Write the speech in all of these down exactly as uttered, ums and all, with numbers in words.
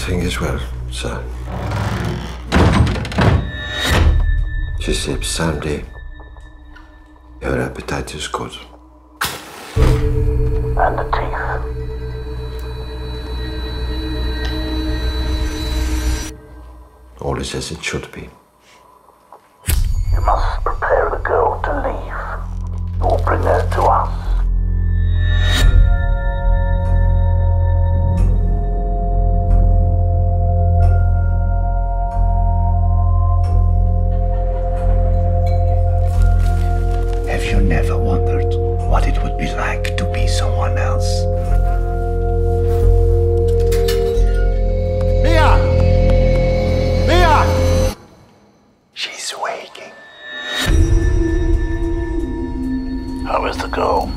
Everything is well, sir. Je sais, samedi. Your appetite is good. And the teeth. All is as it should be. You must prepare the girl to leave. You will bring her to us. Have you never wondered what it would be like to be someone else? Mia! Mia! She's waking. How is the girl?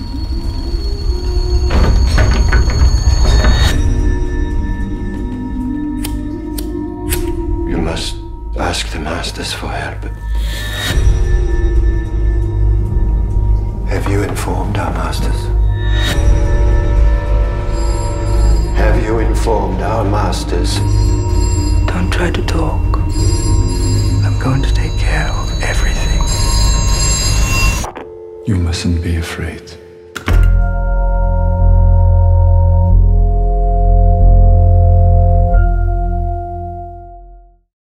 You must ask the masters for help. Have you informed our masters? Have you informed our masters? Don't try to talk. I'm going to take care of everything. You mustn't be afraid.